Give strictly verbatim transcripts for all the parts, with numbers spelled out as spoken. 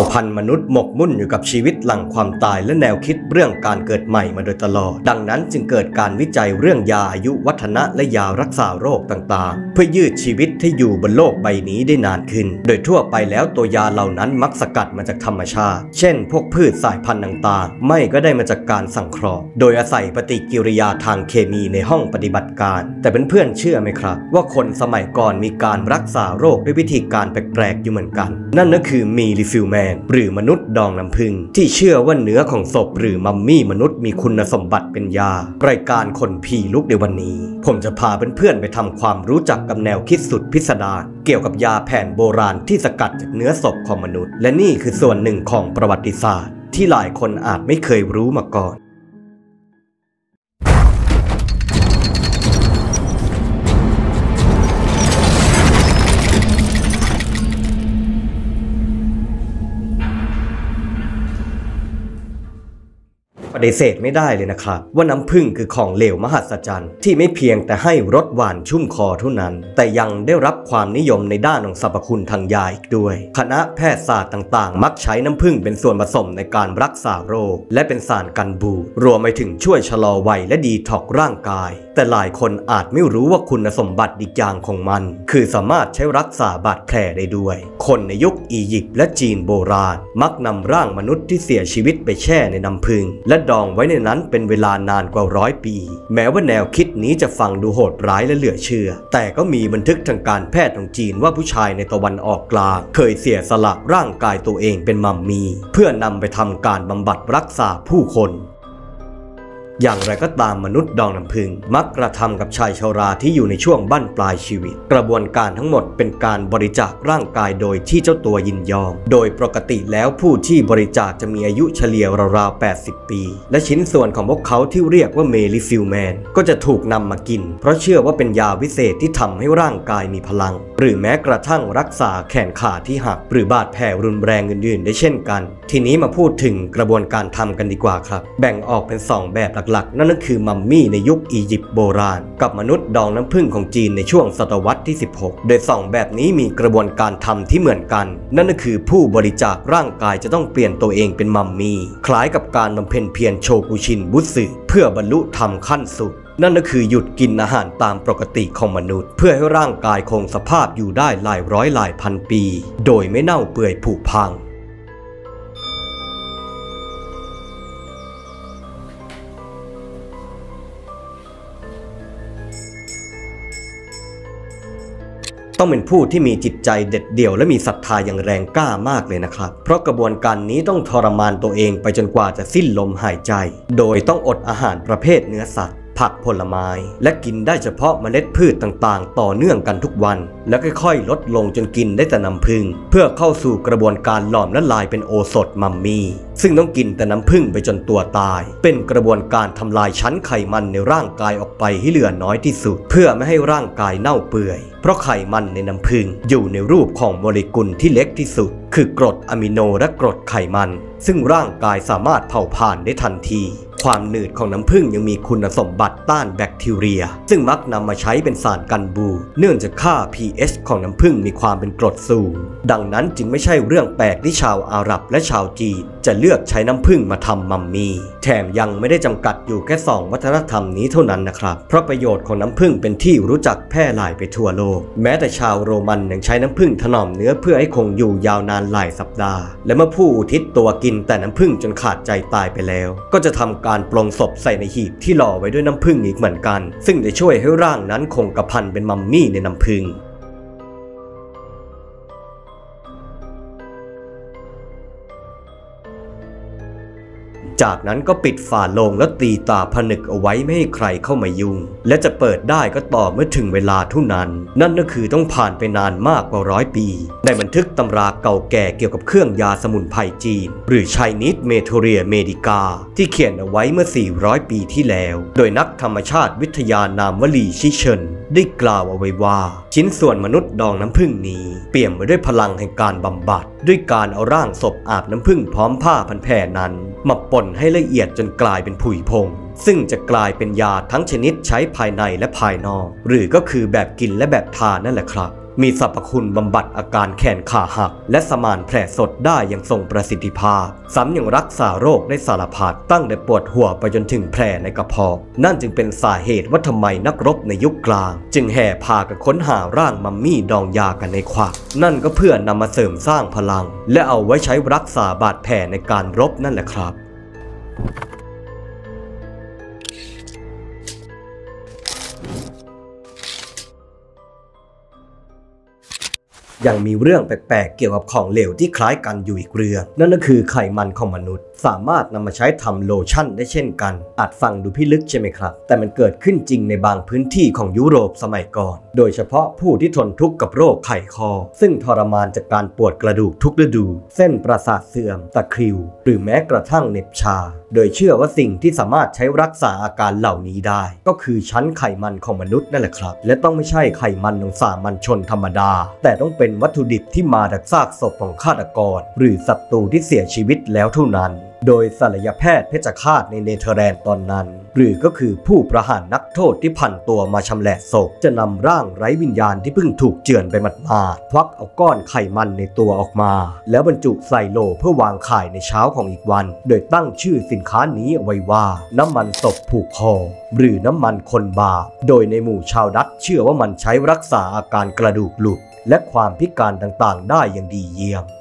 พันมนุษย์หมกมุ่นอยู่กับชีวิตหลังความตายและแนวคิดเรื่องการเกิดใหม่มาโดยตลอดดังนั้นจึงเกิดการวิจัยเรื่องยาอายุวัฒนะและยารักษาโรคต่างๆเพื่อยืดชีวิตให้อยู่บนโลกใบนี้ได้นานขึ้นโดยทั่วไปแล้วตัวยาเหล่านั้นมักสกัดมาจากธรรมชาติเช่นพวกพืชสายพันธุ์ต่างๆไม่ก็ได้มาจากการสังเคราะห์โดยอาศัยปฏิกิริยาทางเคมีในห้องปฏิบัติการแต่เพื่อนๆเชื่อไหมครับว่าคนสมัยก่อนมีการรักษาโรคด้วยวิธีการแปลกๆอยู่เหมือนกันนั่นก็คือมีลิฟิลแมนหรือมนุษย์ดองน้ำผึ้งที่เชื่อว่าเนื้อของศพหรือมัมมี่มนุษย์มีคุณสมบัติเป็นยารายการคนผีลุกในวันนี้ผมจะพาเพื่อนๆไปทำความรู้จักกับแนวคิดสุดพิสดารเกี่ยวกับยาแผนโบราณที่สกัดจากเนื้อศพของมนุษย์และนี่คือส่วนหนึ่งของประวัติศาสตร์ที่หลายคนอาจไม่เคยรู้มาก่อนปฏิเสธไม่ได้เลยนะครับว่าน้ำผึ้งคือของเหลวมหัศจรรย์ที่ไม่เพียงแต่ให้รสหวานชุ่มคอเท่านั้นแต่ยังได้รับความนิยมในด้านของสรรพคุณทางยาอีกด้วยคณะแพทยศาสตร์ต่างๆมักใช้น้ำผึ้งเป็นส่วนผสมในการรักษาโรคและเป็นสารกันบูดรวมไปถึงช่วยชะลอวัยและดีท็อกซ์ร่างกายแต่หลายคนอาจไม่รู้ว่าคุณสมบัติอีกอย่างของมันคือสามารถใช้รักษาบาดแผลได้ด้วยคนในยุคอียิปต์และจีนโบราณมักนำร่างมนุษย์ที่เสียชีวิตไปแช่ในน้ำผึ้งและดองไว้ในนั้นเป็นเวลานานกว่าร้อยปีแม้ว่าแนวคิดนี้จะฟังดูโหดร้ายและเหลือเชื่อแต่ก็มีบันทึกทางการแพทย์ของจีนว่าผู้ชายในตะวันออกกลางเคยเสียสละร่างกายตัวเองเป็นมัมมี่เพื่อนำไปทำการบำบัดรักษาผู้คนอย่างไรก็ตามมนุษย์ดองน้ำผึ้งมักกระทำกับชายชราที่อยู่ในช่วงบั้นปลายชีวิตกระบวนการทั้งหมดเป็นการบริจาคร่างกายโดยที่เจ้าตัวยินยอมโดยปกติแล้วผู้ที่บริจาคจะมีอายุเฉลี่ยราวๆแปดสิบปีและชิ้นส่วนของพวกเขาที่เรียกว่าเมลิฟิลแมนก็จะถูกนำมากินเพราะเชื่อว่าเป็นยาวิเศษที่ทำให้ร่างกายมีพลังหรือแม้กระทั่งรักษาแขนขาที่หักหรือบาดแผลรุนแรงอื่นๆได้เช่นกันทีนี้มาพูดถึงกระบวนการทำกันดีกว่าครับแบ่งออกเป็นสองแบบหลักๆนั่นก็คือมัมมี่ในยุคอียิปต์โบราณกับมนุษย์ดองน้ำผึ้งของจีนในช่วงศตวรรษที่สิบหกโดยสองแบบนี้มีกระบวนการทำที่เหมือนกันนั่นก็คือผู้บริจาคร่างกายจะต้องเปลี่ยนตัวเองเป็นมัมมี่คล้ายกับการบำเพ็ญเพียรโชกุชินบุสึเพื่อบรรลุธรรมขั้นสุดนั่นก็คือหยุดกินอาหารตามปกติของมนุษย์เพื่อให้ร่างกายคงสภาพอยู่ได้หลายร้อยหลายพันปีโดยไม่เน่าเปื่อยผุพังต้องเป็นผู้ที่มีจิตใจเด็ดเดี่ยวและมีศรัทธาอย่างแรงกล้ามากเลยนะครับเพราะกระบวนการนี้ต้องทรมานตัวเองไปจนกว่าจะสิ้นลมหายใจโดยต้องอดอาหารประเภทเนื้อสัตว์ผักผลไม้และกินได้เฉพาะเมล็ดพืชต่างๆต่อเนื่องกันทุกวันแล้วค่อยๆลดลงจนกินได้แต่น้ำผึ้งเพื่อเข้าสู่กระบวนการหลอมละลายเป็นโอสถมัมมี่ซึ่งต้องกินแต่น้ำผึ้งไปจนตัวตายเป็นกระบวนการทำลายชั้นไขมันในร่างกายออกไปให้เหลือน้อยที่สุดเพื่อไม่ให้ร่างกายเน่าเปื่อยเพราะไขมันในน้ำผึ้งอยู่ในรูปของโมเลกุลที่เล็กที่สุดคือกรดอะมิโนและกรดไขมันซึ่งร่างกายสามารถเผาผลาญได้ทันทีความหนืดของน้ำผึ้งยังมีคุณสมบัติต้านแบคทีเรียซึ่งมักนำมาใช้เป็นสารกันบูดเนื่องจากค่า พี เอช ของน้ำผึ้งมีความเป็นกรดสูงดังนั้นจึงไม่ใช่เรื่องแปลกที่ชาวอาหรับและชาวจีนจะเลือกใช้น้ำผึ้งมาทำมัมมี่แถมยังไม่ได้จำกัดอยู่แค่สองวัฒนธรรมนี้เท่านั้นนะครับเพราะประโยชน์ของน้ำผึ้งเป็นที่รู้จักแพร่หลายไปทั่วโลกแม้แต่ชาวโรมันยังใช้น้ำผึ้งถนอมเนื้อเพื่อให้คงอยู่ยาวนานหลายสัปดาห์และเมื่อผู้อุทิศตัวกินแต่น้ำผึ้งจนขาดใจตายไปแล้วก็จะทำการปลงศพใส่ในหีบที่หล่อไว้ด้วยน้ำผึ้งอีกเหมือนกันซึ่งจะช่วยให้ร่างนั้นคงกระพันเป็นมัมมี่ในน้ำผึ้งจากนั้นก็ปิดฝาโลงแล้วตีตาผนึกเอาไว้ไม่ให้ใครเข้ามายุ่งและจะเปิดได้ก็ต่อเมื่อถึงเวลาเท่านั้นนั่นก็คือต้องผ่านไปนานมากกว่าร้อยปีในบันทึกตำราเก่าแก่เกี่ยวกับเครื่องยาสมุนไพรจีนหรือ Chinese Materia Medica ที่เขียนเอาไว้เมื่อสี่ร้อยปีที่แล้วโดยนักธรรมชาติวิทยานามวลีชิเชินได้กล่าวเอาไว้ว่าชิ้นส่วนมนุษย์ดองน้ำผึ้งนี้เปี่ยมไปด้วยพลังแห่งการบำบัดด้วยการเอาร่างศพอาบน้ำผึ้งพร้อมผ้าพันแผ่นั้นมาป่นให้ละเอียดจนกลายเป็นผุยผงซึ่งจะกลายเป็นยาทั้งชนิดใช้ภายในและภายนอกหรือก็คือแบบกินและแบบทานนั่นแหละครับมีสรรพคุณบำบัดอาการแขนขาหักและสมานแผลสดได้อย่างทรงประสิทธิภาพซ้ำยังรักษาโรคได้สารพัดตั้งแต่ปวดหัวไปจนถึงแผลในกระเพาะนั่นจึงเป็นสาเหตุว่าทำไมนักรบในยุคกลางจึงแห่พากันค้นหาร่างมัมมี่ดองยากันในขวักนั่นก็เพื่อนำมาเสริมสร้างพลังและเอาไว้ใช้รักษาบาดแผลในการรบนั่นแหละครับยังมีเรื่องแปลกๆเกี่ยวกับของเหลวที่คล้ายกันอยู่อีกเรื่องนั่นก็คือไขมันของมนุษย์สามารถนำมาใช้ทำโลชั่นได้เช่นกันอาจฟังดูพิลึกใช่ไหมครับแต่มันเกิดขึ้นจริงในบางพื้นที่ของยุโรปสมัยก่อนโดยเฉพาะผู้ที่ทนทุกข์กับโรคไขคอซึ่งทรมานจากการปวดกระดูกทุกฤดูเส้นประสาทเสื่อมตะคริวหรือแม้กระทั่งเหน็บชาโดยเชื่อว่าสิ่งที่สามารถใช้รักษาอาการเหล่านี้ได้ก็คือชั้นไขมันของมนุษย์นั่นแหละครับและต้องไม่ใช่ไขมันของสามัญชนธรรมดาแต่ต้องเป็นวัตถุดิบที่มาจากซากศพของฆาตกรหรือศัตรูที่เสียชีวิตแล้วเท่านั้นโดยศัลยแพทย์เพชฌฆาตในเนเธอร์แลนด์ตอนนั้นหรือก็คือผู้ประหารนักโทษที่ผันตัวมาชำแหละศพจะนำร่างไร้วิญญาณที่เพิ่งถูกเจือนไปหมาดๆควักเอาก้อนไขมันในตัวออกมาแล้วบรรจุใส่โหลเพื่อวางขายในเช้าของอีกวันโดยตั้งชื่อสินค้านี้เอาไว้ว่าน้ำมันศพผูกคอหรือน้ำมันคนบาปโดยในหมู่ชาวดัตช์เชื่อว่ามันใช้รักษาอาการกระดูกหลุดและความพิการต่างๆได้อย่างดีเยี่ยม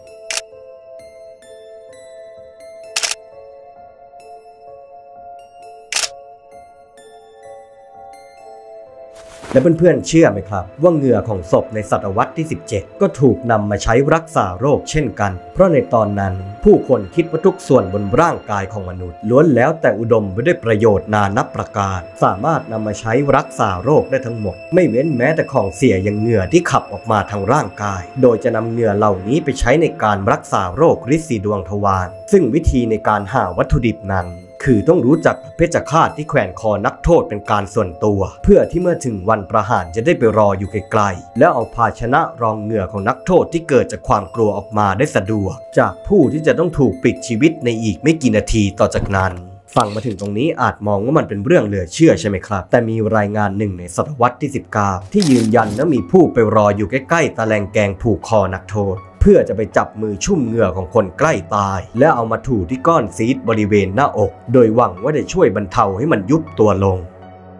และเพื่อนๆเชื่อไหมครับว่าเหงื่อของศพในศตวรรษที่สิบเจ็ดก็ถูกนำมาใช้รักษาโรคเช่นกันเพราะในตอนนั้นผู้คนคิดว่าทุกส่วนบนร่างกายของมนุษย์ล้วนแล้วแต่อุดมไปด้วยประโยชน์นานับประการสามารถนำมาใช้รักษาโรคได้ทั้งหมดไม่เว้นแม้แต่ของเสียอย่างเหงื่อที่ขับออกมาทางร่างกายโดยจะนำเหงื่อเหล่านี้ไปใช้ในการรักษาโรคฤทธิ์สีดวงทวารซึ่งวิธีในการหาวัตถุดิบนั้นคือต้องรู้จักเพชฌฆาตที่แขวนคอนักโทษเป็นการส่วนตัวเพื่อที่เมื่อถึงวันประหารจะได้ไปรออยู่ไกลๆแล้วเอาภาชนะรองเหงื่อของนักโทษที่เกิดจากความกลัวออกมาได้สะดวกจากผู้ที่จะต้องถูกปิดชีวิตในอีกไม่กี่นาทีต่อจากนั้นฟังมาถึงตรงนี้อาจมองว่ามันเป็นเรื่องเหลือเชื่อใช่ไหมครับแต่มีรายงานหนึ่งในศตวรรษที่สิบเก้าที่ยืนยันว่ามีผู้ไปรออยู่ใกล้ๆตะแลงแกงผูกคอนักโทษเพื่อจะไปจับมือชุ่มเหงื่อของคนใกล้ตายแล้วเอามาถูที่ก้อนซีดบริเวณหน้าอกโดยหวังว่าจะช่วยบรรเทาให้มันยุบตัวลง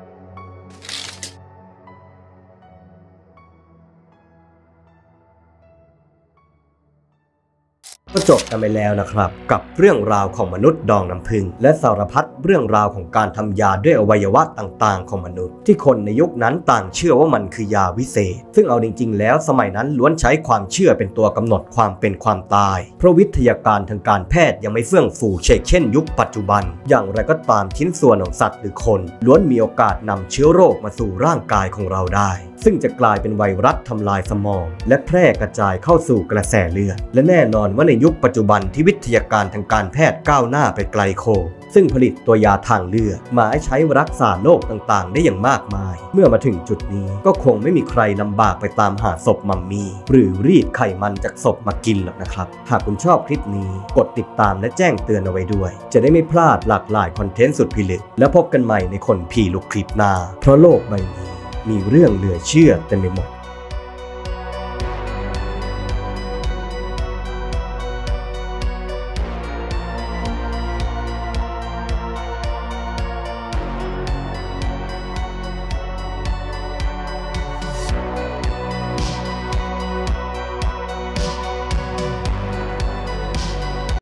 ก็จบกันไปแล้วนะครับกับเรื่องราวของมนุษย์ดองน้ำผึ้งและสารพัดเรื่องราวของการทำยาด้วยอวัยวะต่างๆของมนุษย์ที่คนในยุคนั้นต่างเชื่อว่ามันคือยาวิเศษซึ่งเอาจริงๆแล้วสมัยนั้นล้วนใช้ความเชื่อเป็นตัวกำหนดความเป็นความตายเพราะวิทยาการทางการแพทย์ยังไม่เฟื่องฟูเช่นเช่นยุคปัจจุบันอย่างไรก็ตามชิ้นส่วนของสัตว์หรือคนล้วนมีโอกาสนำเชื้อโรคมาสู่ร่างกายของเราได้ซึ่งจะกลายเป็นไวรัสทำลายสมองและแพร่กระจายเข้าสู่กระแสเลือดและแน่นอนว่าในยุคปัจจุบันที่วิทยาการทางการแพทย์ก้าวหน้าไปไกลโคซึ่งผลิตตัวยาทางเลือดมาใช้รักษาโรคต่างๆได้อย่างมากมายเมื่อมาถึงจุดนี้ก็คงไม่มีใครลำบากไปตามหาศพมัมมี่หรือรีดไขมันจากศพมากินหรอกนะครับหากคุณชอบคลิปนี้กดติดตามและแจ้งเตือนเอาไว้ด้วยจะได้ไม่พลาดหลากหลายคอนเทนต์สุดพิลึกแล้วพบกันใหม่ในคนผีลุกคลิปหน้าเพราะโลกใบนี้มีเรื่องเหลือเชื่อเต็มไปหมด